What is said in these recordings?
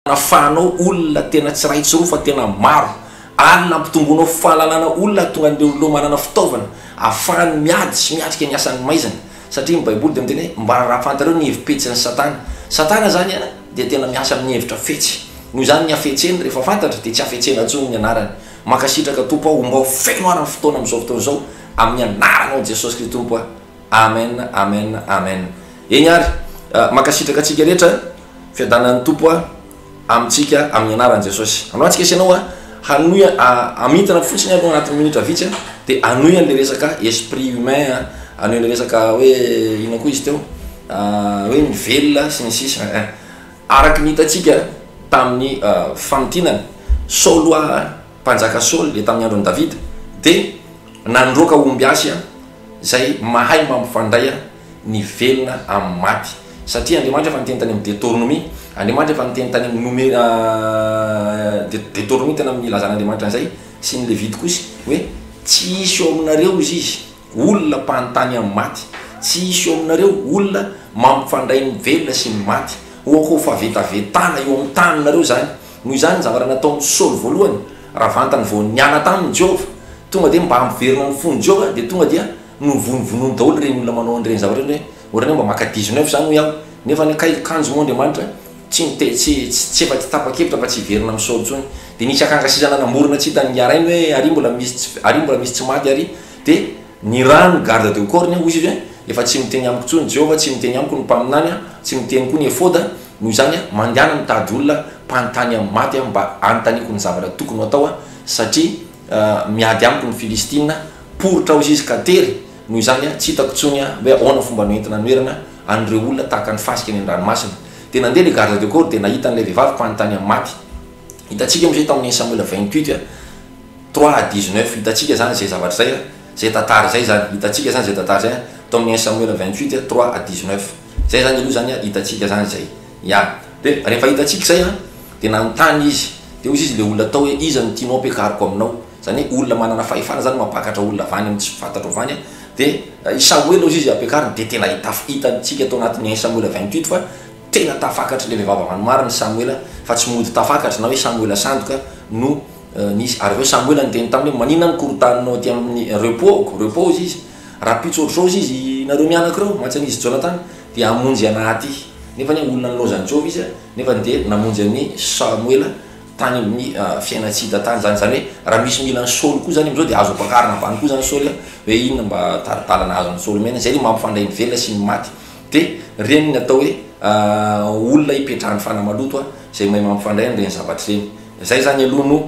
nafanao olona tena tsy ray tsy roa fa tena maro alina ampitomboanao fahalalana olona tonga andeo manana fitaovana afahany miady sy miatrika ny asany maizana satria ny baiboly dia miteny hoe mba rahafantareo ny hevim-petsy ny satana zany a dia tena miasa amin'ny hevitra fetsy noho zany ny afetseny rehefa fantatra dia tsy afetsena ntsony ny anarany makasitraka tompo aho mba ho feno arany fotoana amin'izao fotoana izao amin'ny anaranao Jesosy Kristy tompo amen amen amen eny ary makasitraka atsika rehetra fiadanan'ny tompo amintsika amin'ny anaran'i Jesosy anao antsika isanao hanoy amitana fotsiny aloha anatin'ny minitra vitsy dia anoy an'le resaka esprit humain anoy an'le resaka hoe ino koa izy teo hoe ny velona sy ny sisa araky ny hitatsika tamin'ny famitinany Saolo mpanjaka Saolo le tamin'ny andron'ny David dia nandroaka omby asy zay mahay mampifandray ny velona amin'ny maty satria Andriamanitra efa niteny tany amin'ny Deutéronomie Andriamanitra efa niteny tany amin'ny Deutéronomie tena milazan'Andriamanitra an'izay sy ny Levite kosa hoe tsy hisy eo aminareo izy olona mpanontany amin'ny maty tsy hisy eo aminareo olona mampifandray ny velona sy ny maty ho favetavetana eo amin'ny taninareo zany noho izany zavatra nataon'ny Saolo voalohany raha vantany vao niala tamin'ny Jehova tonga dia mba hampiverina ny fon'ny Jehova dia tonga dia novonivonony daholo reny olona manao an'ireny zavatra hoe ohatrany mba maka 19 zany hoy aho nefa ny kanjo moa Andriamanitra tsy efa tsy tapa-kevitra fa tsy hiverina amin'ny Saolo ntsony dia nisy akangasizana namorona tsy hitany arainy hoe ary mbola misy tsy maty ary dia ny rano garde de corps hoy izy hoe efa tsy miteny amiko ntsony Jehova tsy miteny amiko ny mpaminany tsy miteny koa ny efoda noho izany mandehana mitady olona mpanontany amin'ny maty mba anontaniko ny zavatra tokony atao satria miady amiko ny Filistina poritra ho izy katery noho izany tsy hitako ntsony hoe ahoana fomba noentina noerana an'ireo olona tahaka ny fasika ny an-dranomasina dia nandeha le garde de corps dia nahita n'ilay vehivavy mpanontany amin'ny maty hitatsika amin'izay tamin'ny Samuel 28 3-19 hitatsika zany zay zavatra zay zay tantara zay zany hitatsika zany zay tantara zay tamin'ny Samuel 28 3-19 zay zany aloha zany hitatsika zany zay dia rehefa hitatsika zay dia nanontany izy dia hozy izy le olona atao hoe iza no tianao ampiakariko aminao zany hoe olona manana fahefana zany mampakatra olona vany amin'ny tsy fantatra vany dia Samuel hozy izy ampiakariny dia tena hitantsika tao anatin'ny Samuel 28 fa tena tafakatra le vehivavy marina Samuel fa tsy mody tafakatra na hoe Samuel sandoka no nisy ary Samuel niteny taminy hoe manina ny korotaninao aty amin'ny repos izy izy raha pitsotrao izy nareo mianaka reo matsan'izy Jonathan dia amonjy anaty nefa ny olona nilozany Jehova izy nefa dia namonjy amin'ny Samuel tany amin'ny fiainatsida tany zany hoe raha misy mila ny Saolo koa zany amin'izao dia azo ampakarina ambany koa zany Saolo hoe inona mba taritalana azo ny Saolo mena zay mampifandray ny velona sy ny maty dia reny ny atao hoe olona hipetrahan'ny fanamaloto zay mahay mampifandray an'ireny zavatra reny zay zany aloha no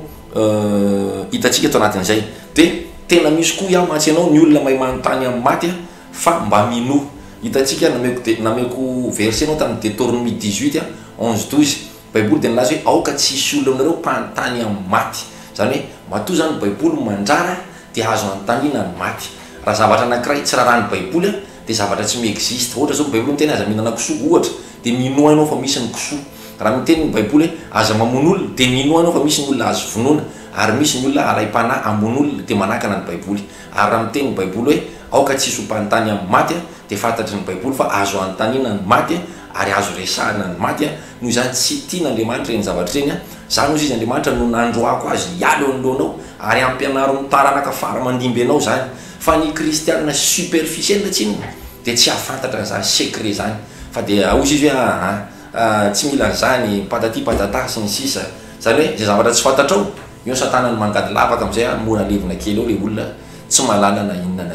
hitatsika tao anatin'izay dia tena misy koa iaho mantsy ianao ny olona mahay manontany amin'ny maty fa mba mino hitatsika nameko verset anao tamin'ny Deutéronomie 18 11-12 baiboly dia nilaza hoe aoka tsy hisy olona aminareo mpanontany amin'ny maty zany hoe matoa zany baiboly mandrara dia azo anontaniana ny maty raha zavatra anankiray tsy raharahany baiboly dia zavatra tsy miexiste ohatra zao baiboly miteny aza mihinana kisoa ohatra dia mino anao fa misy ny kisoa raha miteny ny baiboly hoe aza mamono olona dia mino anao fa misy ny olona azo vonoana ary misy ny olona aray-panahy amono olona dia manakana ny baiboly ary raha miteny ny baiboly hoe aoka tsy hisy mpanontany amin'ny maty dia fantatry ny baiboly fa azo anontaniana ny maty ary azo resahana ny maty noho izany tsy tian'Andriamanitra reny zavatra reny zany ozy izy Andriamanitra no nandroako azy hialo anoloanao ary ampianaro ny taranaka fara mandimby anao zany fa ny kristianina superficiel tsiny dia tsy ahafantatra zany secret zany fa dia ozy izy hoe tsy mila zany patati patata sy ny sisa zany hoe zay zavatra tsy fantatrao io satana ny mangady lavaka amin'izay mora levina kely eo le olona tsy malala na inona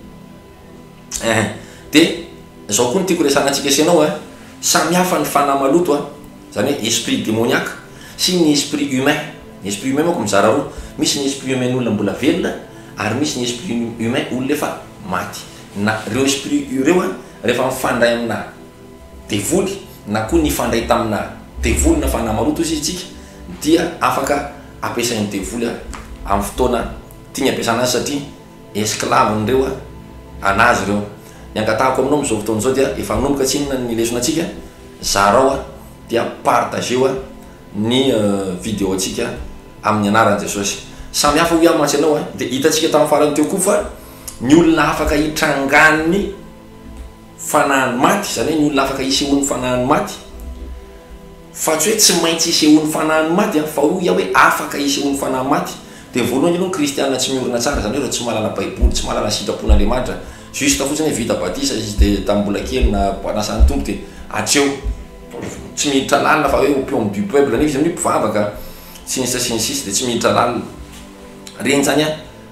dia zao koa ny tiako resanantsika isanao samihafa ny fanahy maloto zany hoe esprit démoniaque sy ny esprit humain mako mizara roa misy ny esprit humain olona mbola velona ary misy ny esprit humain olona efa maty na reo esprit ireo rehefa mifandray amina devoly na koa nifandray tamina devoly na fanahy maloto izy itsika dia afaka ampiasain'ny devoly amin'ny fotoana tiany ampiasana azy satria esclaven'ireo anazy ireo ny angatahako aminao amin'izao fotoana izao dia efa nomboka tsinona ny lesona atsika zarao dia partageo ny vidéo atsika amin'ny anaran'i Jesosy samy hafa ho mantsy anao dia hitatsika tamin'ny farany teo koa fa ny olona afaka hitrangany fanahany maty zany hoe ny olona afaka hisehoan'ny fanahany maty fa tsy hoe tsy maintsy isehoan'ny fanahy maty fa iaho hoe afaka isehoan'ny fanahy maty. Dia voalohany aloha kristianina tsy miorina tsara zany hoe tsy mahalala baiboly, tsy mahalala sitrapon'Andriamanitra, juste fotsiny hoe vita batisa izy dia tambola kely na nasan'ny tombo dia atreo tsy miditra lalina fa hoe opion du peuple nefa izy amin'io mpivavaka sinsy dia tsy miditra lalina. Reny zany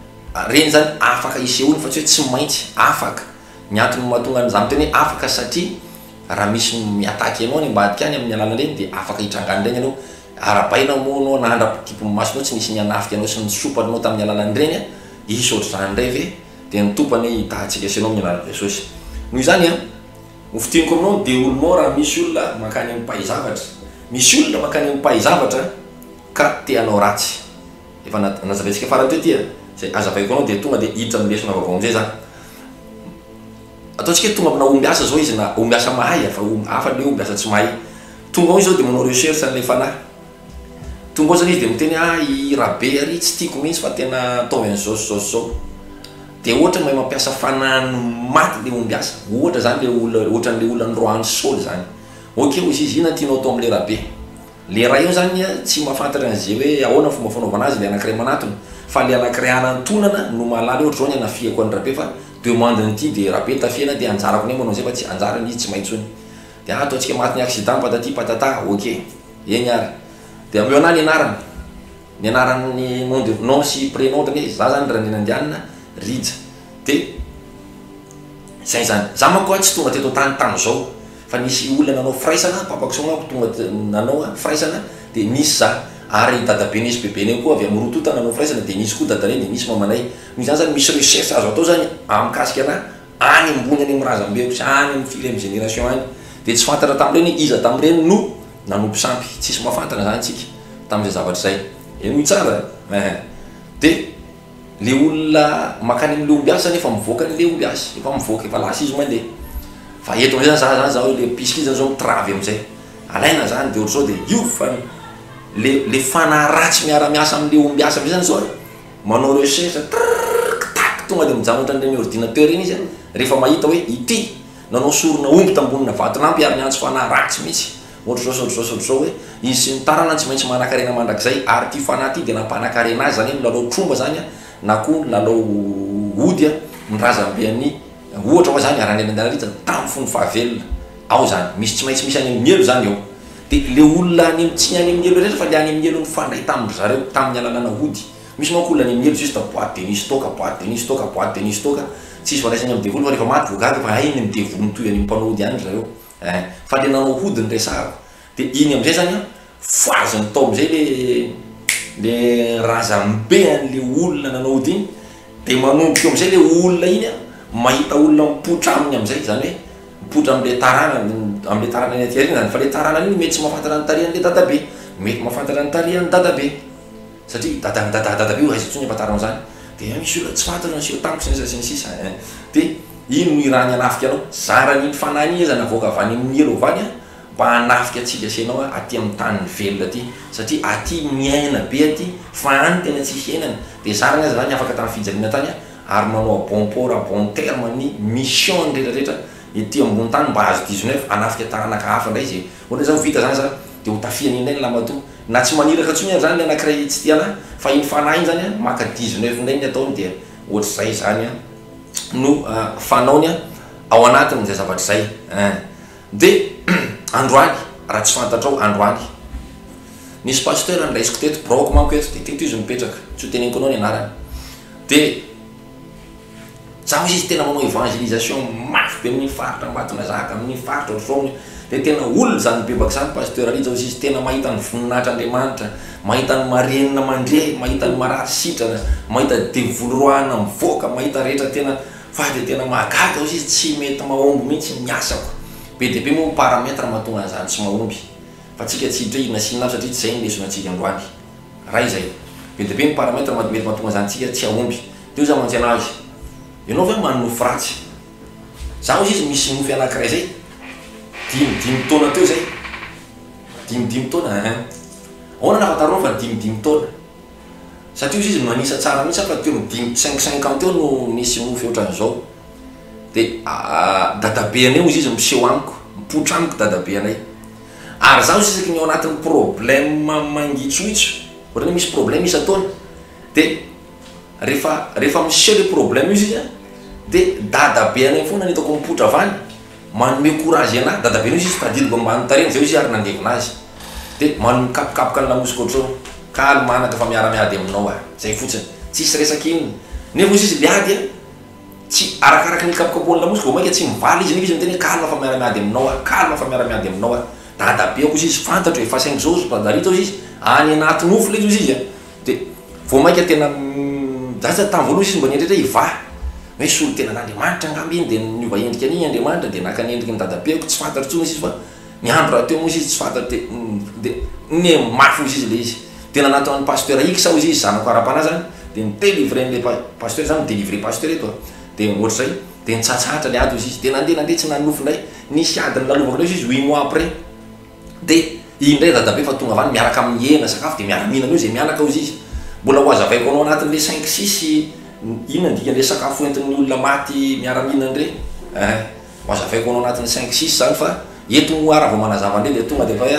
afaka isehoany fa tsy hoe tsy maintsy afaka. Ny antony mahatonga an'izany teny hoe afaka satria raha misy miataky ianao any ambadika any amin'ny alala reny dia afaka hitrangany reny ianao. Arabaina moa anao nahandra-kipon'ny masonao tsy nisy nianafika anao sy nisopanao tamin'ny alalan'ny reny izy ohatr'izany indray ve dia nitompany tahantsika sy anao amin'ny alalan'i Jesosy. Noho izany ho fitiniko aminao dia olonao raha misy olona makany amin'ny mpahay-zavatra, misy olona makany amin'ny mpahay-zavatra ka teanao ratsy. Efa nazaventsika farany teo tia zay azavaiko anao dia tonga dia hiditra amin'ny lesona vaovao amin'izay zany. Ataontsika hoe tonga amina omby asa zao izy na omby asa mahay fa hafa le omby asa tsy mahay. Tonga ao izy zao dia manao recherche an'ilay fanahy. Tonga ao zany izy dia miteny i rabe ary tsy tiako mihitsy fa tena ataovy an'izao sy zao sy zao. Dia ohatra mahay mampiasa fanahiny maty le omby asa. Ohatra zany le olona ohatran'le olona androany Saoly zany. Ok izy ina tianao atao amin'le rabe. Le raha io zany tsy mahafantatra an'izay hoe ahoana fomba fanaovana azy le anankiray manatony. Fa le anankiray anantonana no mahalala ohatra zao ny anafiako an'ny rabe fa demande n'ity dia rabe tafiana dia anjarako ny manao zay fa tsy anjarany izy tsy maintsony. Dia ataontsika maty ny accident patati patata ok eny ary. Dia ameo anahy ny anaran'ny nom sy prénom ohatrany hoe za zany raha ny nandianina Rija. Dia zay zany za manko tsy tonga teto tany zao fa nisy olona nanao firaisana papako soa tonga nanao firaisana dia nisy za ary dadabe nisy bebeny koa avy amin'ny rotota nanao firaisana dia nisy koa dadare dia nisy mamanay. Noho izany zany misy recherche azo atao zany amikasika ana any ambony any amin'ny razambe sy any amin'ny fily amin'ny génération any. Dia tsy fantatra tamin'ireny iza tamin'ireny no nanompo sampy, tsisy mahafantatra zany tsika tamin'izay zavatra zay. Eno tsara. Dia le olona makany amin'le omby asa nefa mivoaka n'le omby asa efa mivoaka efa lasa izy mandeha. Fa eto am'izay zany za hoe le pisky zany zao mitravy am'izay alaina zany dia ohatr'izao dia io fa le fanahy ratsy miara-miasa amin'le omby asa am'izay zany zao manao recherche tak tonga dia mijanona ohatran'ireny ordinateur iny izy rehefa mahita hoe ity nanao sorona omby tambonina vatolampy ary miantso fanahy ratsy mihitsy ohatr'izao hoe izy sy ny tarana tsy maintsy manan-karena mandrakizay ary ty fanahy ty dia nampanan-karena azy zany lalao tromba zany na koa lalao ody mirazambe any ohatra hoa zany arany andanarita tamin'ny fony fahavelona ao zany misy tsy maintsy misy any amin'ny elo zany eo. Dia le olona any tsy any amin'ny elo rehetra fa le any amin'ny elo ny fandray tamin'ny zareo tamin'ny alalana ody. Misy manko olona any amin'ny elo juste boîte de nuit stoka boîte de nuit stoka boîte de nuit stoka tsisy varaisany amin'ny devoly fa rehefa maty voagaga fa ainy amin'ny devoly mitoy any mpanao ody any zareo fa le nanao hody ny resahako. Dia iny am'izay zany foaziny tao am'izay le razambe an'le olona nanao ody iny dia manomboka am'izay le olona iny mahita olona mipotra aminy am'izay zany hoe mipotra am'le tarana ny aty zany fa le tarana iny mety tsy mahafantatra ny tarihan'le dadabe mety mahafantatra ny tarihan'ny dadabe satria dadabe io aiza tsony ampatarana zany. Dia misy olona tsy fantatra ny sio tamiko sy ny sisa. Dia ino no iraha ny anafika anao zaran'iny fanahy iny izy navoaka avy any amin'ny elo avany mba hanafika atsika asianao aty amin'ny tany velona aty satria aty miaina be aty fa any tena tsisy iainana. Dia zarany azy zany afaka tamin'ny fijaliana tany ary manao bon port à bon terme ny mission rehetrarehetra ety ambony tany mba azo 19 anafika taranaka hafa indray izy ohatra zao vita zany dia ho tafiany indray ny lamato na tsy maniraka tsony zany le anankiray tsy tiana fa iny fanahy iny zany maka 19 indray ny ataony dia ohatr'izay zany no fanaony ao anatin'izay zavatra zay. Dia androany raha tsy fantatrao androany nisy pasteur andraisiko teto braoko manko eto teto izy mipetraka tsy ho teneniko anao ny anarany. Dia zaho izy tena manao évangélisation mafy be amin'ny faritra ambatona zaka amin'ny faritra ohatr'izao dia tena olona zany bebaka zany pasteur ali zao izy tena mahita ny voninahitr'Andriamanitra mahita ny marenina mandre mahita ny marary sitrana mahita devoloroana mivoaka mahita rehetra tena fa dia tena mahagaga izy tsy mety mahomby mihitsy miasako be dia be moa parametre mahatonga an'izany tsy mahomby fa tsika tsy hiditra inona sy inona satria tsy zay ny lesona antsika androany raha izay be dia be ny parametre mety mahatonga an'izany tsika tsy ahomby. Dia za mantsy anazy ianao ve manofo ratsy zaho izy misy nofy anankiray zay dimy taona teo zay dimy taona ahoana nahafantaranao fa dimy taona satria izy manisa tsara mihitsy fa teo 5-50 teo no nisy nofy ohatran'izao. Dia dadabe anay izy miseho amiko mipotra amiko dadabe anay ary zaho isaky ny ao anatin'ny problème mangitsoitso ohatra hoe misy problème isy ataona de rehefa miseho le problème izy izy de dadabe anay foana nitako mipotra avany manome courage ana dadabe anao izy tadidiko ambany tareny zay izy ary nandevinazy de manome mikapokapoka ny lamosika ohatrao kaly manaka fa miara-miady aminao a zay fotsiny tsisy resaky inony nefa izy miady a tsy arakaraky ny kapokapohan'ny lamosika vao maika tsy mivaly izy izy miteny kalma fa miara-miady aminao a kalma fa miara-miady aminao a dadabe ako izy izy fantatro efa 5 jours padarita izy any anaty nofo le izy izy a de vao maika tena zasa tam'voaloha izy mba niendritra iva hoe solo tena n'Andriamanitra angamby iny de niova endrika an'iny Andriamanitra de naka ny endriky ny dadabe ako tsy fantatro tsony izy fa ny andro raha teo moa izy tsy fantatro de ny mafy izy le izy tena nataon'ny pasteur iky sao izy zanako ara-panahy zany de nitelivre n'le pasteur zany midélivre pasteur eto de ohatra zay de nitsatsatra le ady izy de nandeha tsy nanofo ndray nisy adiny lalovako le izy 8 mois après de indray dadabe fa tonga avany miaraka amin'ny hena sakafo de miara-mihinana io zay mianaka izy mbola ho azavaiko anao anatin'le 5-6 inona ndikan'le sakafo entin'ny olona maty miara-mihinana ndre ho azavaiko anao anatin'ny 5-6 zany fa eto moara vao manazava ndre le tonga de fa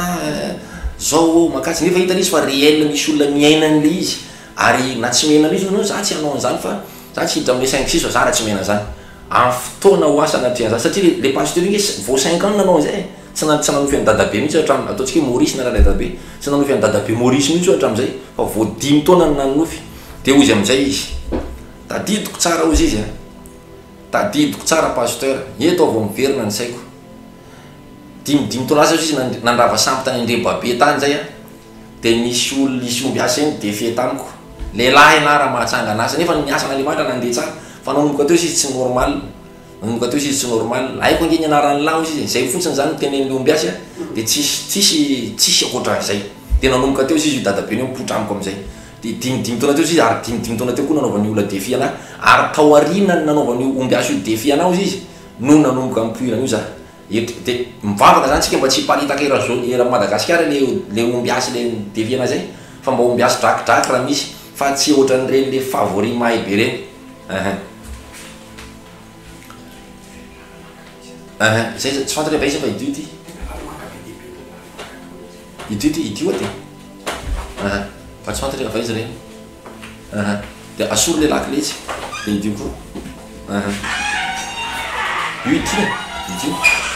zao makatsy nefa hitana izy fa réel misy olona miainan'le izy ary na tsy miainana izy anao za tsy hanao an'izany fa za tsy hiditra amin'le 5-6 fa za raha tsy miaina zany amin'ny fotoana ho asa anatria zany satria le pasteur igny vao 5 ans nanao zay tsy nanofy an'ny dadabe mihitsy hatramin'ny ataontsika Maurice na raha dadabe tsy nanofy an'ny dadabe Maurice mihitsy hatramin'izay fa vao 5 taona nanofy de hozy amin'izay izy tadidiko tsara hozy izy tadidiko tsara pasteur eto vao miverina ny saiko 5 taona asa izy nandrava sampy tany Andrebabe tany zay de nisy omby asa iny defie tamiko lehilahy na raha mahatsanga an'asa nefa ny asa n'Andriamanitra nandeha tsara fa nanomboka teo izy tsy normal nanomboka teo izy tsy normal haiko ange ny anaran'ny laho izy zay fotsiny zany tenen'le omby asa de tsisy akoatran'izay de nanomboka teo izy dadabe ny mipotra amiko am'izay de 5 taona teo izy ary 5 taona teo koa nanaovan'ny olona defie ana ary tao arinany nanaovan'ny omby asa io defie anao izy no nanomboka mipoirana io za de mivavaka zany tsika mba tsy hiparitaka era Madagasikara le omby asa le defie ana zay fa mba omby asa drakidraky raha misy fa tsy ohatran'ireny le favori mahay be reny zay tsy fantatra va izy fa idio ty idio aty fa tsy fantatra va izy reny de asolo le laky lehtsy de idio koa io idio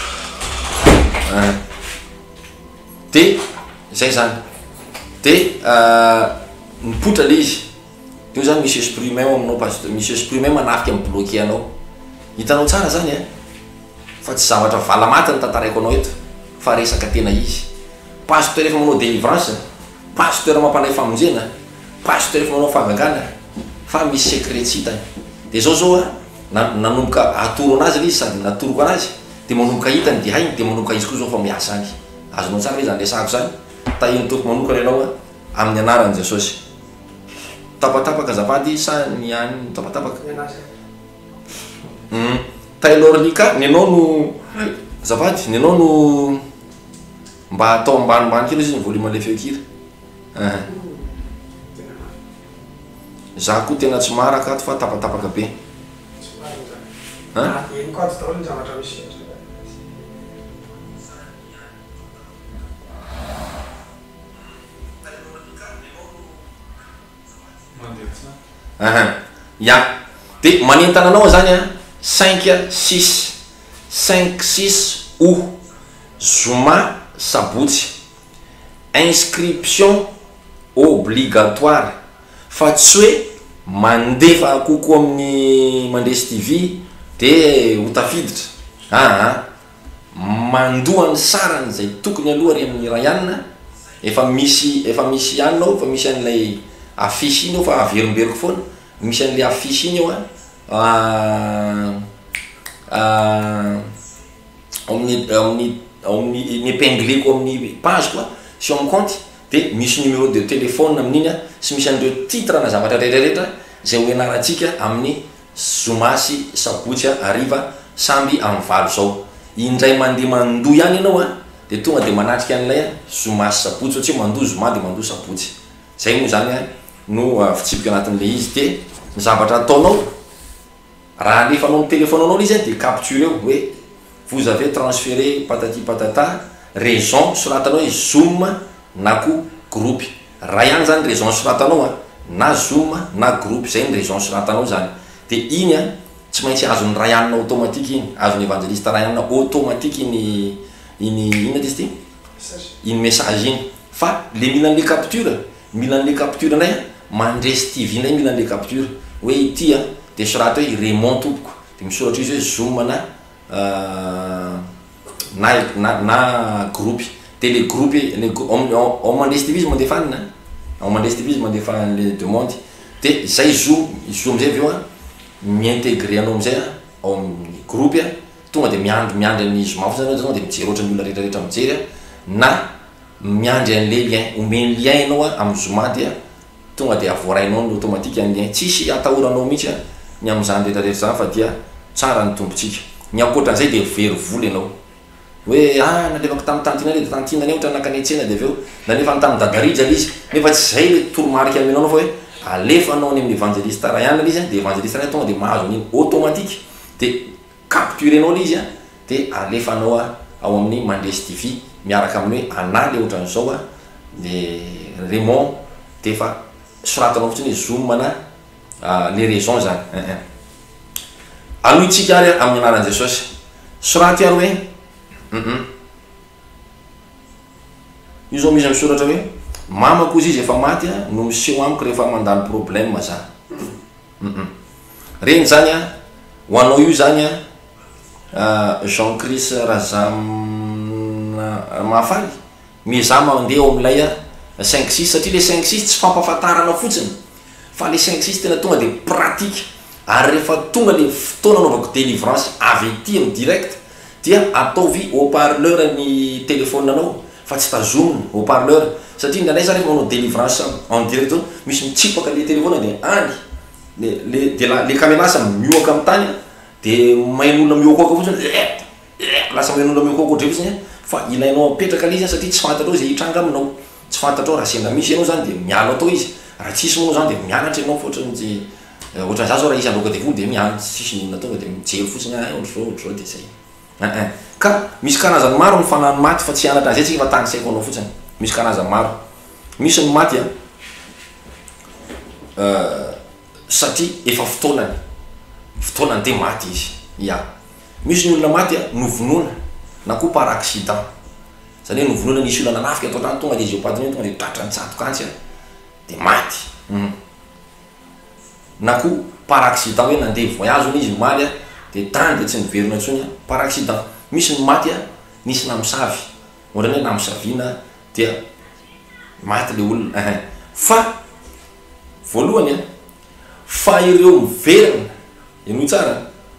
de zay zany de mipotra le izy io zany misy esprit humain aminao pasteur misy esprit humain manafika mibloqué anao hitanao tsara zany fa tsy zavatra valamaty ny tantaraiko anao eto fa resaka tena izy pasteur efa manao délivrance pasteur mampanay famonjena pasteur efa manao fagagana fa misy secret tsy hitany de zao nanomboka atoro anazy le izy sady natoroko anazy de manomboka hitany de hainy de manomboka izy koa zao fa miasa any azonao tsara hoe zany resahako zany tahiny toko manokana ianao amin'ny anaran'i Jesosy tapatapaka azafady sa ny any tapatapaka Taylor Lika ny anao no azafady ny anao no mba atao ambanimbany kely izy ny volume le feo kira za koa tena tsy maraka ato fa tapatapaka be ya de manentana anao zany 5-6 août zoma sabotsy inscription obligatoire fa tsy hoe mandefa kokoa amin'ny Mandresy TV de ho tafiditra mandohany sarany zay tokony aloha ary amin'ny Rayane efa misy anao fa misy an'ilay affiche iny fa averimberiko foana misy an'le affiche iny eo amin'ny épingleko amin'ny page quoi sur mon compte de misy numéro de téléphone amin'iny sy misy an'ireo titre na zavatra rehetrarehetra zay ho ianarantsika amin'ny zomasy sabotsy ariva samby amin'ny valo zao indray mandeha mandoa ihany ianao de tonga de manatrika an'ilay zomasy sabotsy satria mandoa zoma de mandoa sabotsy zay moa zany no fitsipika anatin'le izy de ny zavatra ataonao raha alefanao amin'ny téléphone anao izy de capture hoe vous avez transféré patati patata raison soratanao hoe zoom na ko groupe raha ihany zany raison soratanao na zoom na groupe zay ny raison soratanao zany de iny tsy maintsy azony raha ihanina automatique iny azony evangeliste raha ihanina automatique iny ina ty iny message iny fa le milan'le capture ndray mandresy TV ndray milan'le capture hoe ity de sorata hoe Raymond tompoko de misoratra izy hoe zoom na groupe de le groupe on mandresy TV izy mandefa anina on mandresy TV izy mandefa le demande de zay zoom zay aveo miintégré anao amizay ao amin'ny groupe tonga de miandry an'izy mafy zany tonga de mijery ohatran'ny olona rehetrarehetra mijery na miandry an'le lien omeny lien anao amin'ny zoom dia tonga de avoarainao ny automatique an'ny lien tsisy atahoranao mihitsy ny am'izany rehetrarehetra zany fa dia tsara ny tombotsika ny ankoatran'izay de very vola ianao hoe nalefako tamin'ny tantina le tantina ny ohatra nakanetsena de aveo nanefa tamin'ny dadarija izy nefa tsy zay le toromarika aminao fa hoe alefanao any amin'ny evangeliste raha ihany izy de evangeliste raha tonga de mahazo an'iny automatique de capturenao izy de alefanao ao amin'ny mandresy TV miaraka amin'ny hoe ana le ohatran'izao de Raymond de fa soratanao fotsiny hoe zoom na les raisons zany aloitsika ary amin'ny anaran'i Jesosy soraty ary hoe io zao misy misoratra hoe mamako izy efa maty no miseho amiko rehefa mandalo problème za reny zany ho anao io zany Jean-Chris mahafaly miza mandeha ao amilay 5-6 satria le 5-6 tsy fampafatarana fotsiny fa le 5-6 tena tonga de pratique ary rehefa tonga le fotoana anaovako délivrance avy ety amin'ny direct dia ataovy haut-parleur ny téléphone anao fa tsy tazominy haut-parleur satria indraindray zany rehefa manao délivrance en direct misy mitsipaka le téléphone de any le caméra lasa mioaka amin'ny tany de main'olona mioakoaka fotsiny lasa main'olona mioakoaka ohatry fotsiny fa ilainao apetraka le izy satria tsy fantatrao zay hitranga aminao tsy fantatrao raha sendra misy ianao zany de miala atao izy raha tsisy moa zany de mianatra ianao fotrany ohatran'izay zao raha izy aloka devoly de mianatra tsisy nona tonga de mijery fotsiny ohatr zao de zay ka misy karazany maro ny fanany maty fa tsy anatra an'izay tsika fa tany saiko anao fotsiny misy karazany maro misy ny maty satria efa fotoanany de maty izy misy ny olona maty novonona na koa par accident zany hoe novonona nisy olona nanafika atao tany tonga de izy eopadiny tonga de tratra ny tsatokantsy de maty na koa par accident hoe nandeha voyage ny izy maly de tany de tsy niverina intsony par accident misy ny maty nisy namisavy ohatrany hoe namisavina dia maty le olona fa voalohany fa ireo miverina ino tsara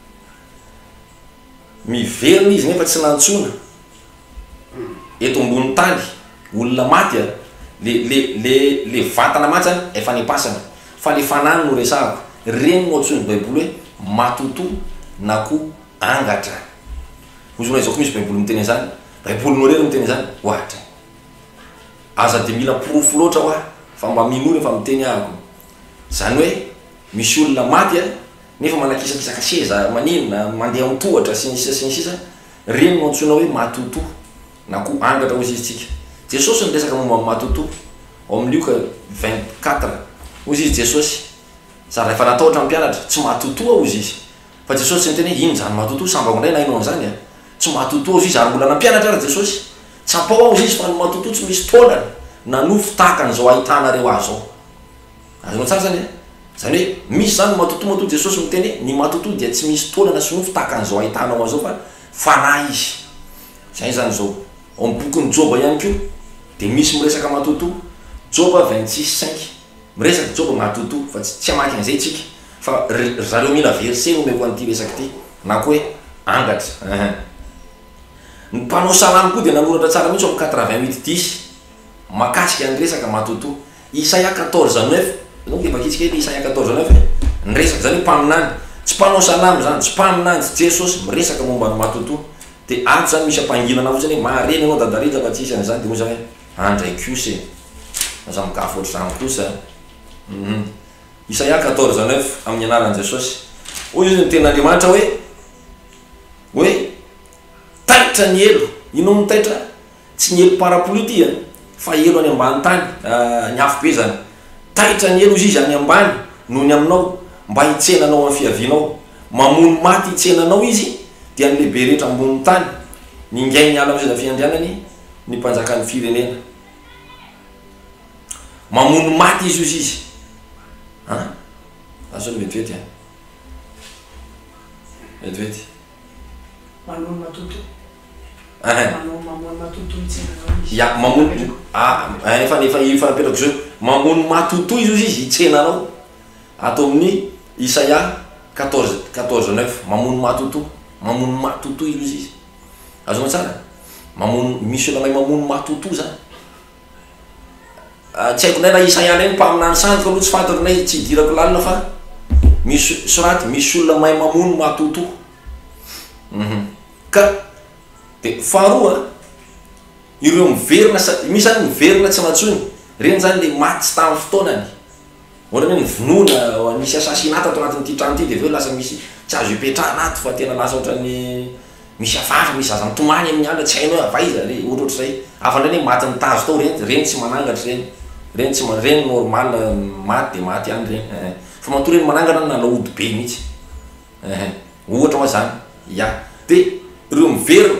miverina izy nefa tsy nantsona eto ambony tany olona maty le vatana maty zany efa nipasana fa le fanany no resahako reny no antsony baiboly hoe matoto na ko angatra ozona izao ko misy baiboly miteny zany baiboly no rery miteny zany ohatra aza de mila profo loatra hoa fa mba minory fa miteny ahako zany hoe misy olona maty nefa manakisakisaka seza maninona mandeha mitohatra sinisisa reny no antsona hoe matoto na ko angatra ozy izy tsika Jesosy niresaka momba matoto ao amin'ny Luka 24 ozy izy Jesosy za rehefa natao ohatran'ny mpianatra tsy matoto ozy izy fa Jesosy ny teny hoe ino zany matoto sambako ndray na inao an'izany tsy matoto ozy izy ary mbola nampianatra ara Jesosy tsy apao ozy izy fa ny matoto tsy misy taonany nanofo tahaka an'izao ahitanareo azy zao azonao tsara zany zany hoe misy zany matoto Jesosy miteny ny matoto dia tsy misy taonana sy nofo tahaka an'izao ahitanao azao fa fanahy izy zay zany zao ao amin'ny bokin'ny Joba ihany koa de misy miresaka matoto Joba 26:5 miresaka Joba matoto fa tsy amaky an'izay tsika fa zareo mila verset omeko an'ity resaka ty na koa hoe angatra ny mpanao salamy koa de nanoratra tsara mihitsy ao 88:10 makasika ny resaka matoto Isaia 14:9 donc bakitsika hoe Isaia 14:9 ny resaka zany hoe mpaminany tsy mpanao salamy zany tsy mpaminany Jesosy miresaka momba ny matoto de ato zany misy ampanginana fotsiny hoe mareny anao dadarija fa tsisy an'izany de moa zany hoe andray kosy aza mikafo ohatry zany kosa Isaia 14:9 amin'ny anaran'i Jesosy hoy izy ny tenin'Andriamanitra hoe taitra ny elo ino mitaitra tsy ny elo parapluie ty fa elo any ambany tany ny afo be zany taitra ny elo izy any ambany noho ny aminao mba hitsenanao amin'ny fiavianao mamono maty hitsenanao izy dia ny lehibe rehetra ambony tany ny ngainy ala am'izay fiandrianany ny mpanjakan'ny firenena mamono maty izy izy azony vetivety vetivety mamono matoto ya mamono efa napetrako zao mamono matoto izy hitsenanao atao amin'ny Isaia 14:9 mamono matoto izy azonao tsara mamono misy olona mahay mamono matoto zany tsy haiko nay na Isaia nay mpaminany sanjika aloha tsy fantako nay tsy hidirako lalina fa misy soraty misy olona mahay mamono matoto ka de faharoa ireo miverina misy zany miverina tsy matsony reny zany le maty tsy tamin'ny fotoanany ohatra hoe mivonona misy assassinat ato anatin'ity trano ty de aveo lasa misy tsy azo ipetrahana ato fa tena lasa ohatrany misy afafa misy aza mitomany amin'ny andro tsy hainao avaiza re ohatrohatr'izay afandreny hoe maty mitazo tao reny tsy manangatry reny tsy reny normal maty de maty any reny fa matoa reny manangana na laody be mihitsy ohatra moa zany ya de reo miverina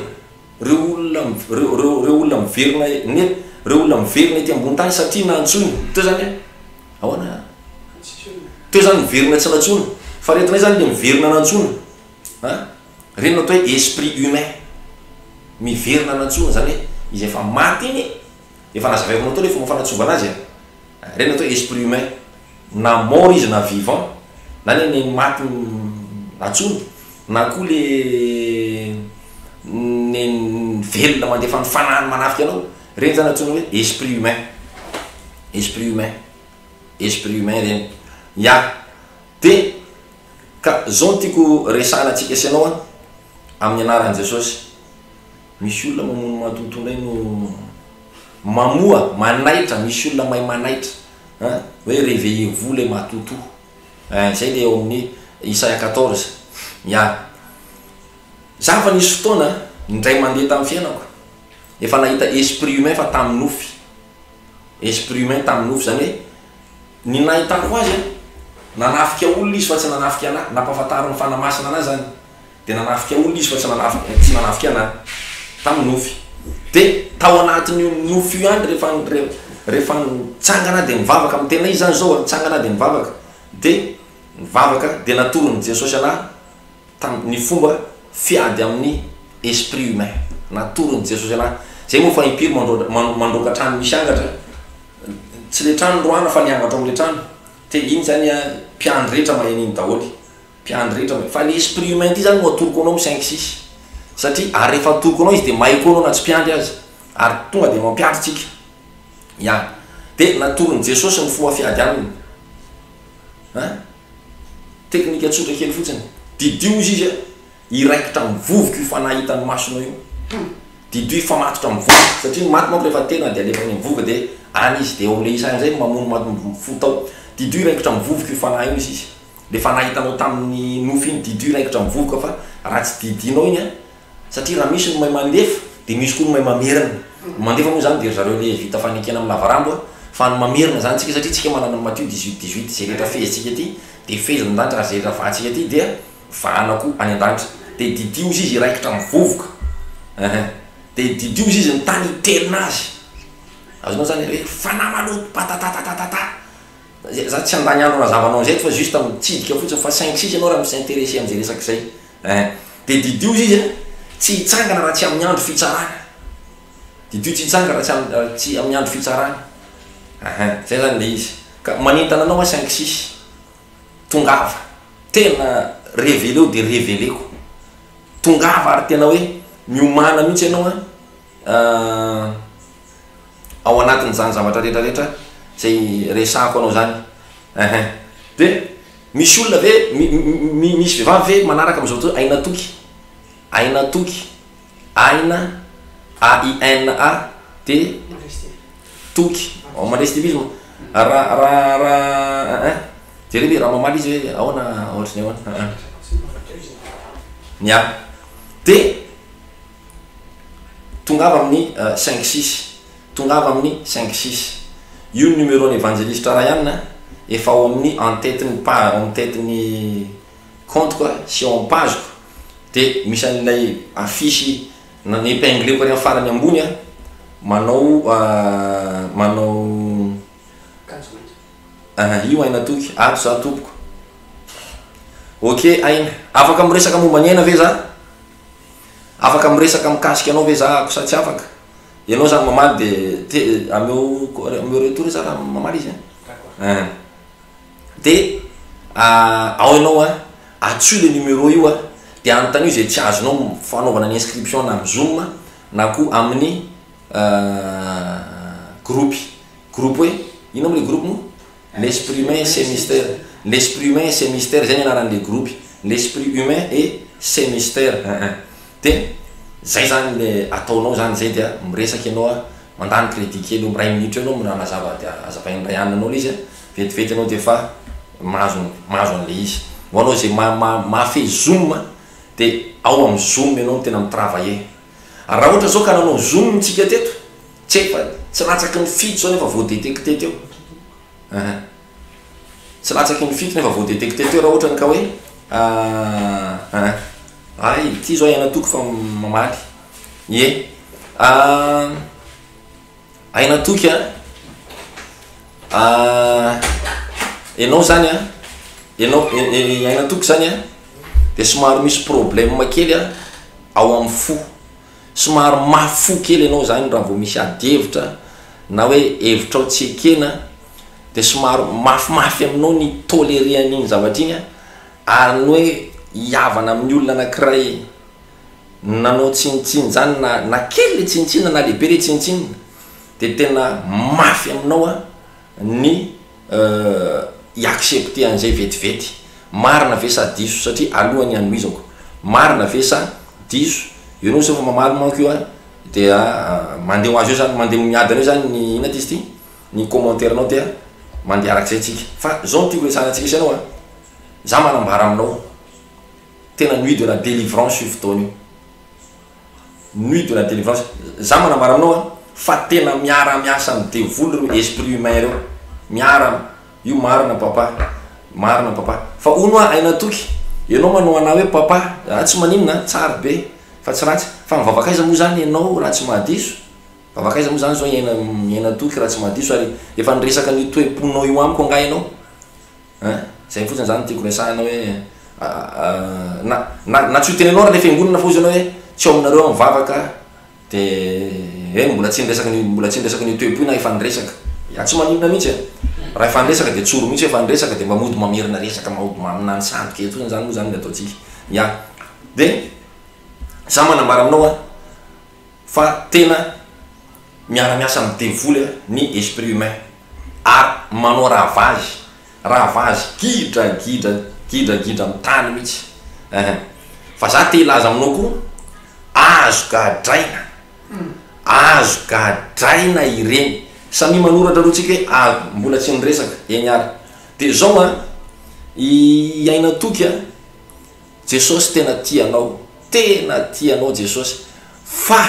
reo olona miverina reo olona miverina ety ambony tany satria nantsony teo zany ahoana teo zany miverina tsy nantsony fa retinay zany le miverina nantsony reny natao hoe esprit humain miverina nantsony zany hoe izy efa maty iny efa nazavaivana atao le fomba fanatsovana azy reny natao esprit humain na mort izy na vivant na ny maty nantsony na koa le ny velona mandefa ny fanahany manafika anao reny zany atsona hoe esprit humain reny ya de ka zao tiako resana atsika sy anao amin'ny anaran'i Jesosy misy olona mamono matoto ndray no mamoa manaitra misy olona mahay manaitra hoe réveillez-vous le matoto zay le eo amin'ny Isaia 14 ya za fa nisy fotoana ndray mandeha tamin'ny fiainako efa nahita esprit humain fa tamin'ny nofy esprit humain tamin'ny nofy zany hoe ny nahitako azy nanafika olona izy fa tsy nanafika anahy nampahafantariny fanamasina anazy zany de nanafika olona izy fa tsy nanafika anahy tamin'ny nofy de tao anatin'io nofy io any rehefa nitsangana de mivavaka amin'ny tena izy zany zao nitsangana de mivavaka de natorony Jesosy anahy ny fomba fiady amin'ny esprit humain natorony Jesosy anahy zay moa fa impiry mandroka trano misy angatra tsy le trano roana fa niangatra am'le trano te iny zany mpiandry rehetra mahay an'iny daholy mpiandry rehetra fa le esprit humain ty zany no atoroko anao 5-6 satria ary rehefa atoroko anao izy de mahay koa anao na tsy mpiandry azy ary tonga de mampiandry tsika ya de natorony Jesosy ny fomba fiady aminy teknika tsotra kely fotsiny didio izy iraikitra mivovoka io fanahitany masonao io didio ifamatotra mivovoka satria maty manko rehefa tena de alefa mivovoka de any izy de eo am'le isa zay mamono maty fotao didio iraikitra mivovoka io fanahy io izy le fanahitanao tamin'ny nofy iny didio iraikitra mivovoka fa raha tsy didinao iny satria raha misy no mahay mandefa de misy koa no mahay mamerina mandefa moa zany de zareo le vita fanekena amin'ny lavarambo fa ny mamerina zany tsika satria tsika manana Matthieu 18 zay rehetra fezintsika ty de feziny an-danitra zay rehetra vahantsika ty dia vanako any an-danitra de didio izy iraikitra mivovoka de didio izy ny tany itelina azy azonao zany hoe fanahy maloto patatatata za tsy andany andro nazavanao zay fa juste mitsidika fotsiny fa 5-6 anao raha misintéressé am'zay resaky zay de didio izy tsy hitsangana raha tsy amin'ny andro fitsarana didio tsy hitsangana raha tsy amin'ny andro fitsarana zay zany le izy ka manentana anao 5-6 tongava tena révélé de révéleko tongava ary tena hoe miomana mihitsy ianao ao anatin'ny zany zavatra rehetrarehetra zay resako anao zany de misy olona ve misy vehivavy ve manaraka am'izao to aina toky aina AINA de toky mandresidivisme raha jerebe raha mamaly izy hoe ahoana ohatrany ahoana ya de tongava amin'ny 56 tongava amin'ny 56 io numéro ny évangéliste Ryan efa ao amin'ny en-tête-ny compte quoi sy en page ko de misy an'ilay affiche na ny épinglé ko rehefa farany ambony manao io aina toky ato za tompoko ok aina afaka miresaka momba ny aina ve za afaka miresaka mikasiky anao ve za ako sa tsy afaka ianao zany mamaly de ameo retour za raha mamaly izy de ao ianao atsoy le numéro io de anontany io zay tsy azonao fanaovana ny inscription na amin'ny Zoom na ko amin'ny groupe hoe ino amle groupe mo l'esprit humain et ses mystères l'esprit humain et ses mystères zay ny anaran'le groupe l'esprit humain et ses mystères de zay zany le ataonao zany zay dia miresaky ianao mandany crédit kely ray minitra ianao manazava de azavainy ray ananao le izy vetivety ianao de fa mahazo an'le izy ho anao zay mafe Zoom de ao amin'ny Zoom ianao tena mitravailler raha ohatra zao ka nanao Zoom tsika teto tsy latsaky ny fito zao nefa voadétecté teo tsy latsaky ny fito nefa voadétecté teo raha ohatra ny ka hoe ay ty zao aina toky fa mamaly ye aina toky ianao zany ianao aina toky zany de somary misy problème kely ao amin'ny fo somary mafo kely ianao zany raha vao misy adihevitra na hoe hevitrao tsy ekena de somary mafimafy aminao ny tolérer an'iny zavatra iny ary ny hoe iavana amin'ny olona anankiray nanao tsinitsiny zany na kely le tsinitsinina na lehibe le tsinitsinina de tena mafy aminao ny iaccepter an'izay vetivety marina ve sa diso satria alohany anoizako marina ve sa diso ianao zao fa mamaly manko io de mandeha ho azy eo zany mandeha miadana eo zany ny ina ty izy ty ny commentaire anao de mandeha arak'izay tsika fa zao tiako resanantsika isy anao za manambara aminao tena nuit de la délivrance io fotoana io nuit de la délivrance za manambara aminao fa tena miara-miasa amin'ny devoly reo esprit humain reo miara io marina papa fa ono aina toky ianao manao ana hoe papa raha tsy maninona tsara be fa tsy ratsy fa mivavakaiza moa zany ianao raha tsy mahadiso vavakaiza moa zany zao iaina toky raha tsy mahadiso ary efa niresaka ny toe-ponao io amiko anga ianao zay fotsiny zany tiako resahana hoe na tsy ho tenenao raha le fiangonana fo izy anao hoe tsy ao aminareo mivavaka de mbola tsy niresaka ny toe-po na efa niresaka tsy maninona mihitsy raha efa niresaka de tsoro mihitsy efa niresaka de mba mody mamerina resaka mahody maminany sandoka fotsiny zany moa zany le ataotsika de za manambara aminao fa tena miara-miasa amin'ny devoly ny esprit humain ary manao ravage gidra mitany mihitsy fa za te ilaza aminao ko azo gadraina ireny samy manoratra alohatsika hoe mbola tsy niresaka eny ary de zao iaina toky Jesosy tena tianao Jesosy fa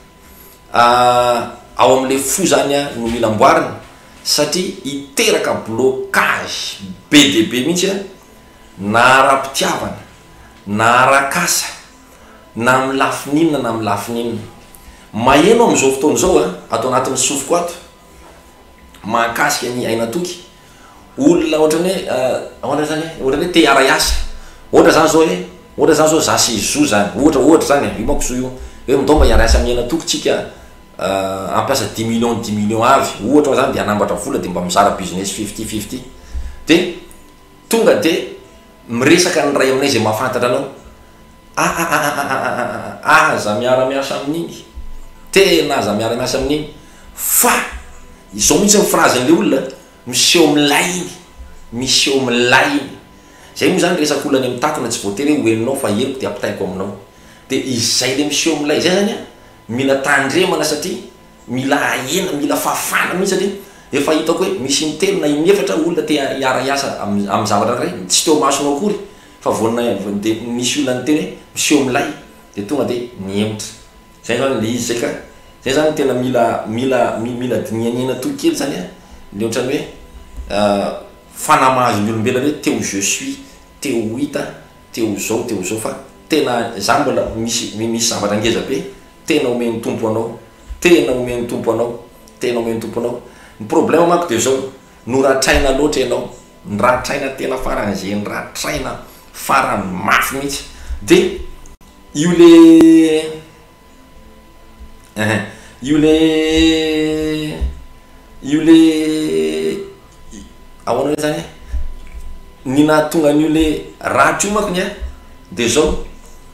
ao am'le fo zany no mila amboarina satria iteraka blocage be de be mihitsy na ara-pitiavana na arakasa na amin'ny lafininina na amin'ny lafininina maheno am'izao fotoana zao atao anatin'ny sofiko ato mahakasika ny aina toky olona ohatrany hoe te ara-iasa ohatra zany zao za sy zo zany ohatra zany io manko zo io hoe midao iara-iasa amin'ny aina toky tsika ampiasa 10 millions avy ohatra zany de anambatra vola de mba mizara business 50-50 de tonga de miresaka ny ray aminay zay mahafantatra anao aza miara-miasa amin'iny tena aza miara-miasa amin'iny fa izao mihitsy ny phrase-n'le olona miseho milay iny zay moa zany resaka olona any amin'ny takona tsy voatery hoe hoeninao fa heliko de ampitaiko aminao de izay le miseho milay zay zany mila tandremana satria mila ahena mila fafana mihitsy satria efa hitako hoe misy mitelo na inefatra olona te hiara-iasa amin'ny zavatra ray tsy teo masonao akory fa voana de misy olona ny teny hoe miseho milay de tonga de niemotra zay zany le izy zay ka zay zany tena mila dinianina tokely zany le ohatrany hoe fanamahazo ny olombelona hoe teo je suis teo hita teo zao fa tena za mbola misy zavatra ngeza be tena omeny tompo anao tena omeny tompo anao ny problème manko de zao no ratraina loatra ianao ny ratraina tena faran'izay ny ratraina farany mafy mihitsy de io le ahoana zany ny nahatonga an'io le ratry io manko ny de zao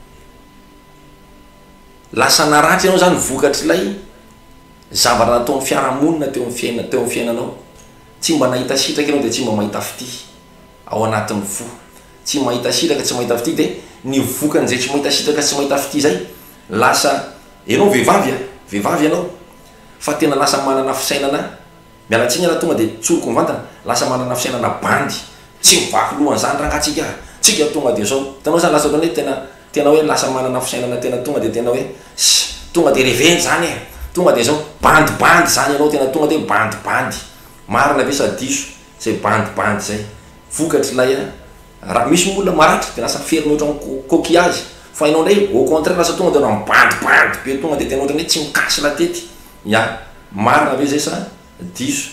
lasa naratry ianao zany vokatry lay zavatra nataon'ny fiarahamonina teo amin'ny fiainanao tsy mba nahita sitraka ianao de tsy mba mahita fity ao anatin'ny fo tsy mahita sitraka tsy mahita fity de ny vokan'izay tsy mahita sitraka tsy mahita fity zay lasa ianao vehivavy ianao fa tena lasa manana fisainana mialatsiny ala tonga de tsoroko mivantana lasa manana fisainana bandy tsy mivaky lohan'izany rangatsika tsika tonga de zao tanao zany lasa ohatrany hoe tena hoe lasa manana fisainana tena tonga de tena hoe tonga de reveny zany tonga de zao bandibandy zany ianao tena tonga de bandibandy marina ve sadiso zay bandibandy zay vokatry lay raha misy olona maratry de lasa feriny ohatrany coquillage fa ianao ndray au contraire lasa tonga de nao bandibandy be tonga de tena ohatrany hoe tsy mikasy latety ya marina ve zay sa diso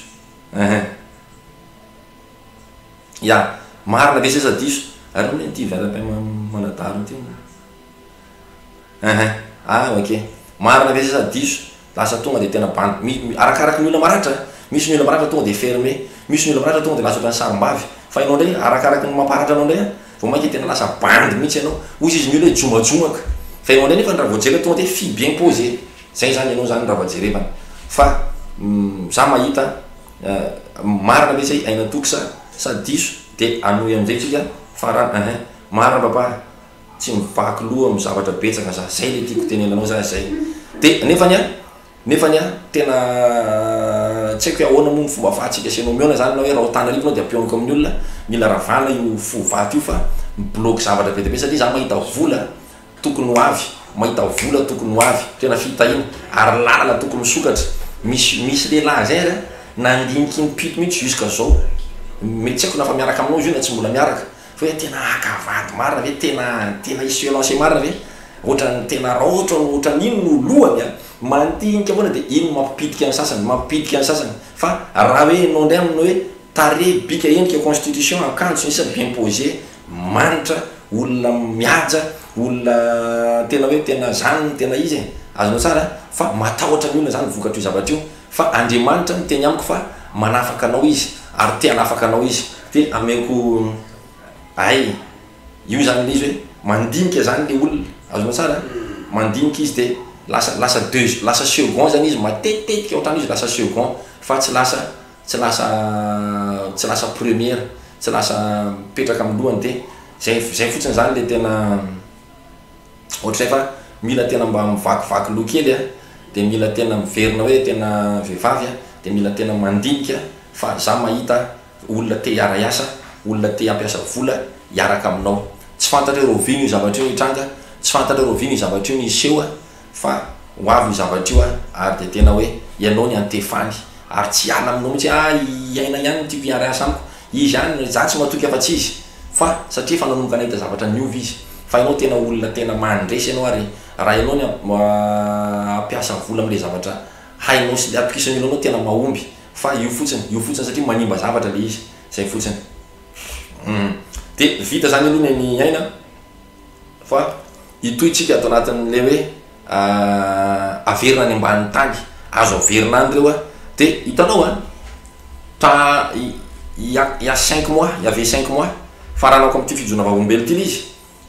ya marina ve zay sa diso ary ny ty viara-pay manadaro ty ok marina ve zay sa diso lasa tonga de tena bandy arakaraky ny olona maratra misy ny olona maratra tonga de fermé misy ny olona maratra tonga de lasa ohatrany sarim-bavy fa ianao ndray arakaraky ny mamparatra anao ndray vao mainka tena lasa bandy mihitsy ianao ozy izy ny olona hoe jomajomaka fa ianao ndray nefa ny raha voajereva tonga de fille bien posé zay zany ianao zany raha voajerevana fa za mahita marina ve zay aina toky sa diso de anoy amizay tsika farany marina papa tsy mivaky loha amy zavatra betsaka za zay le tiako tenenanao za zay de nefany tena tsy haiko ahoana moa ny fomba afahantsika asianao miona zany na hoe raha otana rivanao de ampionako amin'ny olona mila ravana io fo vaty io fa mibloky zavatra be be satria za mahita vola tokony ho avy mahita vola tokony ho avy tena fitahina ary lala tokony misokatra misy lehilahy zay ra nandiniky ny pito mihitsy jusqu'à zao mety tsy haiko nafa miaraka aminao izy io na tsy mbola miaraka fa hoe tena akavady marina ve tena isolance marina ve ohatrany tena raha ohatrany ino no lohany mandinika avona de ino mampipitika ny sasany fa raha hoe enao ndray aminy hoe tare bika endrika constitution akanjo isa bien posé manitra olona miaja olona tena hoe tena zany tena izy azonao tsara fa matahotra ny olona zany vokatry io zavatra io fa Andriamanitra miteny amiko fa manafaka anao izy ary te hanafaka anao izy de ameko io zany le izy hoe mandinika zany le olona azonao tsara mandinika izy de lasa second zany izy matetetika ohatrany izy lasa second fa tsy lasa première tsy lasa mipetraka amin'ny lohany de zay fotsiny zany le tena ohatray fa mila tena mba mivakivaky loha kely de mila tena miverina hoe tena vehivavy de mila tena mandinika fa za mahita olona te hiara-iasa olona te hampiasa vola hiaraka aminao tsy fantatra hoe roviny io zavatra io hitranga tsy fantatra hoe roviny io zavatra io niseho fa ho avy io zavatra io ary de tena hoe ianao ny antefany ary tsy hiala aminao mihitsy iaina ihany tiako hiara-iasa amiko izy ihany za tsy matoky afa-tsy izy fa satria fa nanomboka nahita zavatra niovy izy fa ianao tena olona tena mandresy ianao ary raha ianao ny ampiasa vola am'le zavatra hainao sy le apikisany anao tena mahomby fa io fotsiny satria manimba zavatra le izy zay fotsiny de vita zany aloha ny aina fa itoytsika ato anatin'le hoe averina any ambanin'ny tany azo averina any reo de hitanao il y a 5 mois il y avait 5 mois faranako am'ty fijona vaombelo ty izy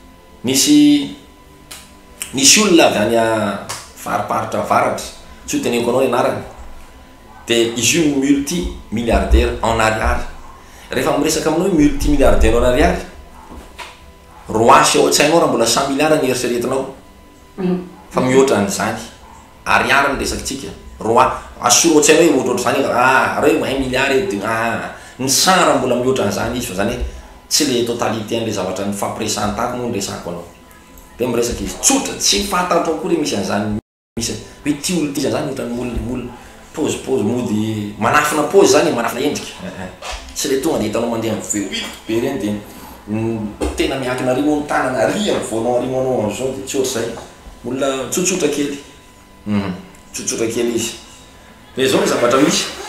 nisy olona avy any fariparitra varatra tsy ho teneko anao ianarany de izy io multi milliardaire en arrière rehefa miresaka aminao hoe multi milliardaire en arrière roi sy ao an-tsainao raha mbola 100 milliards ny eritreretinao fa mihoatra an'izany arrière ny resakytsika roi asoro an-tsainao hoe ohatroatra zany reo 1 milliard edy ny 100 raha mbola mihoatra an'izany izy fa zany hoe tsy le totalité an'le zavatra ny fampiresahantako no ny resako anao de miresaka izy tsotra tsy fantatro akory misy an'izany misy hoe ty olo ty zany ohatran'olona pose mody manafina pose zany manafina endrika tsy le tonga de hitanao mandeha mivoe be reny de tena miankina ary moa ny tanana ary voanao ary manao am'zao de tsy ohatr'zay olona tsotsotra kely tsotsotra kely izy de zao ny zavatra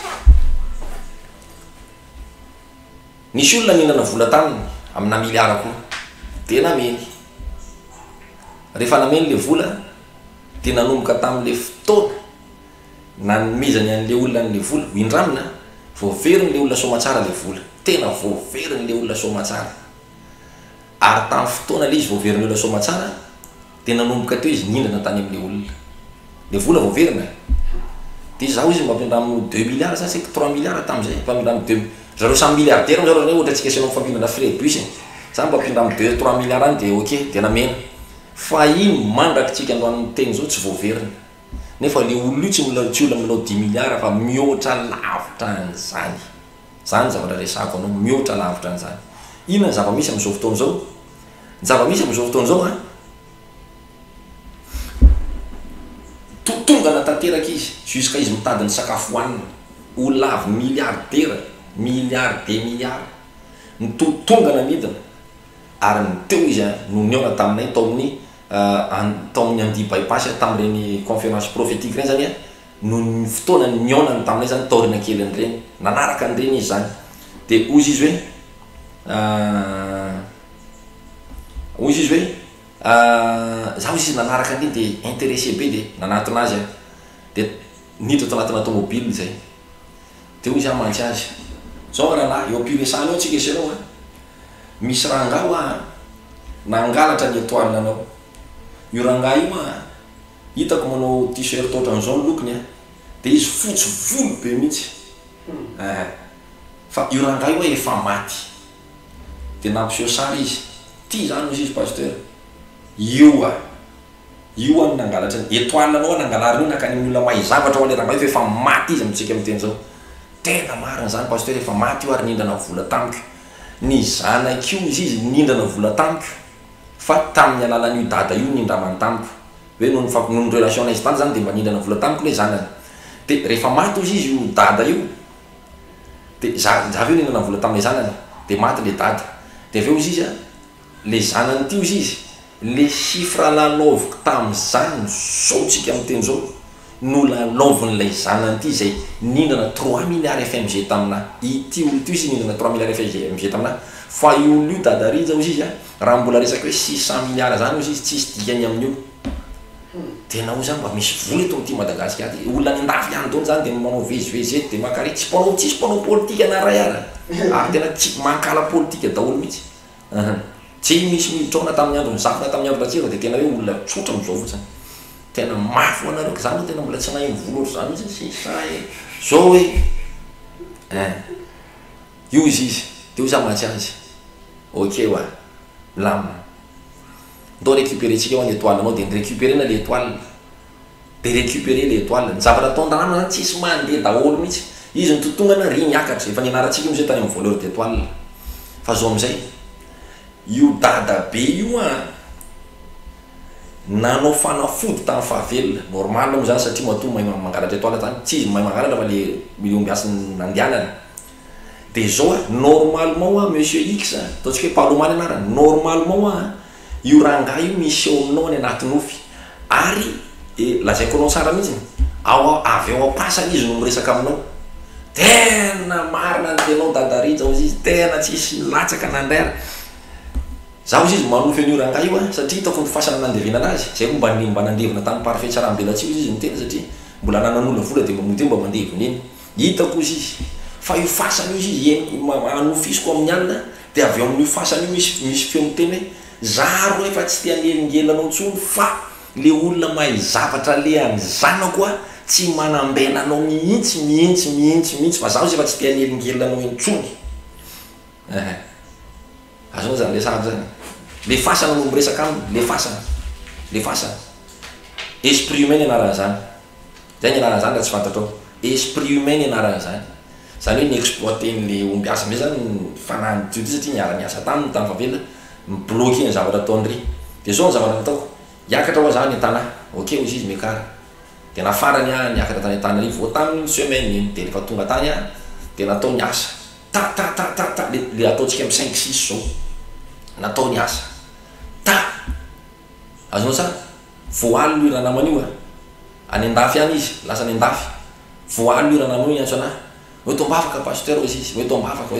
misy olona nihinana vola taminy amina miliara koa de nameny rehefa nameny le vola de nanomboka tamin'le fotoana nanomezany an'le olona n'le vola indramina voaveriny le olona somatsara le vola tena voaveriny le olona somatsara ary tamin'ny fotoana le izy voaveriny le olona somatsara de nanomboka teo izy nihinana tany amin'le olona le vola voaverina de zaho izy mampindramo 2 milliards sa c'est 3 milliards tam'izay mpamindram 2 zareo samy milliardaire zareo zany ohatra tsika senao mifampinana fribus sa mampindram 2-3 milliards any de ok de namena fa iny mandrakitsika androan'ny teny zao tsy voaverina nefa le olo io tsy olona manao 10 milliards fa mihoatra lavitra an'zany zany zavatra resako anao mihoatra lavitra an'zany ina ny zava-misy am'izao fotoana zao ny zava-misy am'izao fotoana zao tonga natanteraka izy jusqu'à izy mitady ny sakafo hoanina olona avy milliardaire milliard ny tonga namidina ary nyteo izy no niona taminay tao amin'ny andi bypass tamin'ireny conférence prophétique reny zany no ny fotoana niona taminay zany taorina kely an'ireny nanaraka an'ireny izy zany de ozy izy hoe zaho izy nanaraka an'ireny de intéressé be de nanatona azy de niditra to anatina automobile zay de ozy amantsy azy zao raha eo ampirasana eo atsika isanao misy rangao nangalatra ny etoile anao io ranga io hitako manao t-shirt ohatran'izao ny lokony de izy fotsy volo be mihitsy fa io ranga io efa maty de nampiseho sary izy ty zany izy pasteur io io nangalatra etoile anao nangalariny io nakany olona mahay zavatra ho le ranga io efa maty izy amitsika miteny zao tena marina zany pasteur efa maty io ary nindrana vola tamiko ny zanak'io izy nindrana vola tamiko fa tamin'ny alalan'io dada io nindramany tamiko hoe noho ny relation izy tany zany de mba nindrana vola tamiko le zanany de rehefa maty izy io dada io de zaveo nindrana vola tamin'le zanany de maty le dada de aveo izy le zanany ty izy le chiffre lalaoviko tam'izany zao tsika miteny zao no lalaovin'lay zanany ty zay nindrana 3 milliards FMG tamina ity olo ty izy nindrana 3 milliards FMG tamina fa io olo io dadary zao izy raha mbola resaky hoe 600 milliards zany izy tsisy dikany amin'io tena o zany mba misy vola eto amty Madagasikara olona ny andafy ihany dony zany de manao vezivezety de makary tsisy mpanao politika anaray ary tena tsy mankala politika daholo mihitsy tsy misy mitrona tamin'ny andro nizafina tamin'ny andro latsira de tena hoe olona tsotra am'izao fotsiny tena mafy anareo zany tena mbola tsy nahay mivola ohatry zany mihitsy zao hoe io izy de ozy amatsy azy ok lamina ndao récupérer tsika eo any étoile anao de récupérena le étoile de récupérer le étoile ny zavatra ataon-drano zany tsisy mandeha daholo mihitsy izy ny totongana ry miakatra efa nianaratsika io amizay tany amin'ny voleur d'étoile fa zao amizay io dada be io nanao fanafody tamin'ny fahavelona normal moa zany satria matoa mahay mangalatra étoile zany tsy izy mahay mangalatra fa le ombiasy nandianana de zao normalement monsieur X ataontsika hoe palomany anarany normalement io ranga io misy eo aminao any anaty nofy ary lazaiko anao tsara mihitsy avy eo ampasany izy no miresaka aminao tena marina ny tenao dadary zao izy tena tsisy latsaka nandray zaho izy manofy an'io ranga io satria hitako ny fasana nandevina anazy zay mba nandevina tamin'ny parfait tsarambelatsio izy miteny satria mbola nanan'olona vola de mba mba mandevina iny hitako izy fa io fasana io izy anofisiko amin'ny alina de avy eo amin'io fasana io misy feo miteny hoe zaro efa tsy tia nielingelanao ntsony fa le olona mahay zavatra le any zanako tsy manambenanao mihitsy fa zaho efa tsy tia nielingelanao intsony azao zany le sary zany le fasana no miresaka aminy le fasana esprit humain anarana zany zay ny anarana zany raha tsy fantatrao esprit humain anarana zany zany hoe ny exploiten'le ombiasa me zany fanahany ty satria niara-miasa taminy tamy favelona mibloqué ny zavatra ataony ry de zao ny zavatra ataoko hiakatra hoa zany an-tana ok izy miakara tena farany niakatra tany Antananarivo vao tamin'ny semaine iny de rehefa tonga tany de natao ny asa ta le ataontsika amin'ny 5-6 zao natao ny asa azonao tsara voaly lo irana manio any andafy any izy lasa any andafy voaly lo irana manio antso anahy hoe tombavaka pasteur izy izy hoe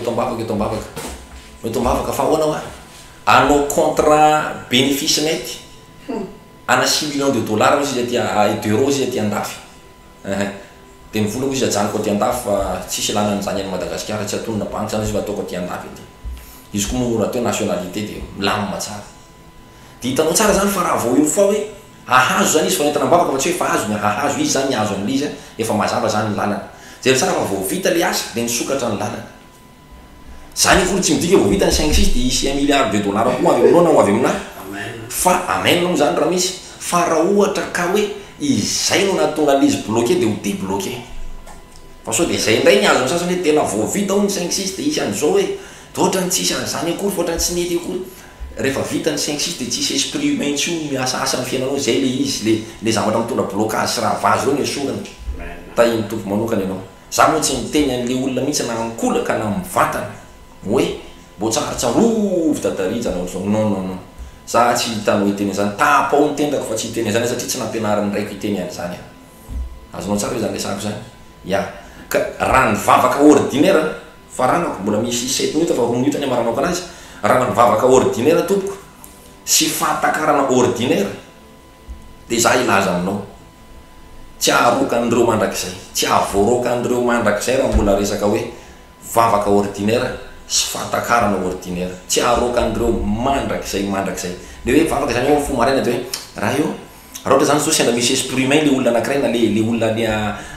tombavaka fa ahoana anao contrat bénéfice net ana 6 millions de dollars izy aty d'euros izy aty andafy de mivolako izy ajanoko aty andafy fa tsisy lana an'izany any Madagasikara tsy atonona banque zany izy fa ataoko aty andafy aty izy koa moa atao nationalité de milamina tsara de hitanao tsara zany fa raha vao iny fa hoe ahazo zany izy fa entana mbavaka fa tsy hoe fa azo ahazo izy zany azo amin'le izy efa mazava zany ny lalana zay tsara fa vao vita le asa de nisokatra ny lalana zany folo tsy midika vao vita ny 5-6 de isy 1 milliard de dollars koa avy aminao na ho avy aminahy fa amen no zany raha misy fa raha ohatra ka hoe izay no nahatonga le izy bloqué de ho débloqué fa so de zay ndray ny azo sasany hoe tena vao vita ho ny 5-6 de isy an'izao hoe tohatra ny tsisy an'izany akory fa ohatrany tsy nety akory rehefa vita ny 5-6 de tsisy esprit humain tsy miasasa amin'ny fiainanao zay le izy le zavatra mitondra blocage sy raha vazy reo ny esorana tahiny tompo manokana ianao za moa tsy miteny an'le olona mihitsy na mikolaka na mivantana hoe mbo tsarotsarovy dadarijana ohatr'izao non za tsy hitanao hiteny zany tapao ny tendako fa tsy hiteny zany satria tsy nampianarany raiko hiteny an'izany azonao tsara hoe zany lesako zany ka raha nivavaka ordinaire faranako mbola misy 7 minutes fa 2 minutes ny amaranako anazy raha nivavaka ordinaire tompoko sy fahatakarana ordinaire de za ilaza aminao tsy aharoka an'ireo mandrakizay tsy ahavoaroka an'ireo mandrakizay raha mbola resaka hoe vavaka ordinaire sy fahatakarana ordinaire tsy aharoka an'ireo mandrakizay le hoe vavaka zany eo fo maraina de hoe raha io raha ohatra zany zao sendra misy esprit humain le olona anankiray na le olona ny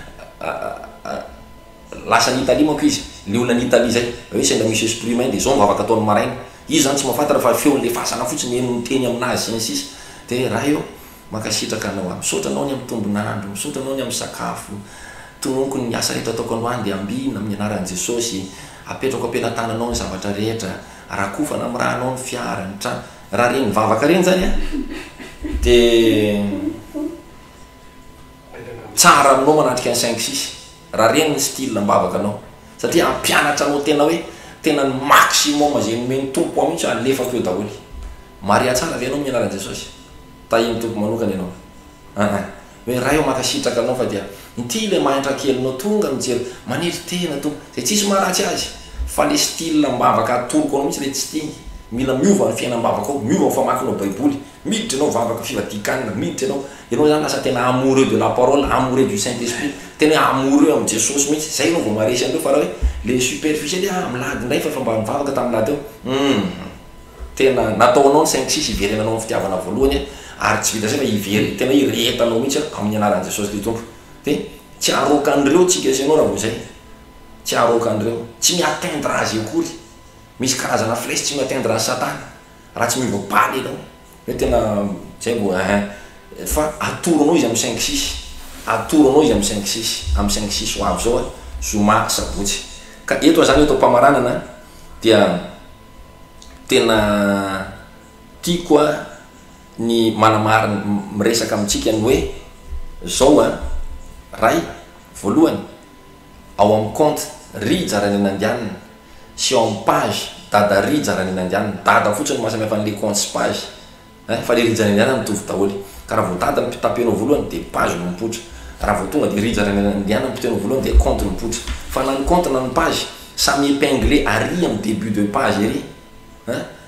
lasa ny Italie manko izy le olona ny Italie zay hoe sendra misy esprit humain de zao mivavaka ataony maraina izy zany tsy mahafantatra fa feon'le fasana fotsiny eno miteny aminazy zany sisy de raha io makasitraka anao misaotra anao ny amin'ny tombonandro misaotra anao ny amin'ny sakafo tononoko ny asa rehetra ataoko androany de ambina amin'ny anaran'i Jesosy apetrako ampelantananao ny zavatra rehetra rakofana amin'ny rahanao ny fiara ny trano raha reny mivavaka reny zany de tsara aminao manatrika ny 5-6 raha reny ny style mivavaka anao satria ampianatra anao tena hoe tena ny maximum zay nomeny tompo ao mihitsy alefako eo daholy maria tsara ve anao amin'ny anaran'i Jesosy tahiny tompo manokana ianao hoe raha io makasitraka anao fa dia ity le mahantra kelinao tonga mijery maniry tena tompo zay tsisy maharatsy azy fa le style mivavaka atoroko anao mihitsy le tsy tiany mila miova ny fiainam-bavaka ao miova ny famakinao baiboly miditra anao vavaka fivadikanina miditra ianao zany lasa tena amoureux de la parole amoureux du Saint-Esprit tena amoureux amin'ny Jesosy mihitsy zay anao vao maresy andreo fa raha hoe le superficiel milady ndray fa mba mivavaka tamin'ny lady eo tena nataonao ny 5-6 iverenanao ny fitiavana voalohany ary tsy vita zay fa ivery tena iretanao mihitsy amin'ny anaran'i Jesosy le tompo de tsy aroka an'ireo tsika isanao raha vo zay tsy aroka an'ireo tsy miatteindre azy akory misy karazana flèche tsy miatteindre azy satana raha tsy miova baly anao hoe tena zay mbo fa atoronao izy amin'ny 5-6 atoronao izy amin'ny 5-6 amin'ny 5-6 ho avy zao zoma sabotsy ka eto zany eto mpamaranana dia tena tiako ny manamarina miresaka amintsika ny hoe zao ray voalohany ao amin'ny compte rijarany nandianina sy ao amin'ny page dada rijarany nandianina dada fotsiny mahasamihafa an'le compte sy page fa le rijany nandianina mitovy daholy ka raha vao dada mitapenao voalohany de page no mipotra raha vao tonga de rijarany nandianina mipitenao voalohany de compte mipotra fa na ny compte na ny page samy épinglé arry amin'ny début de page ery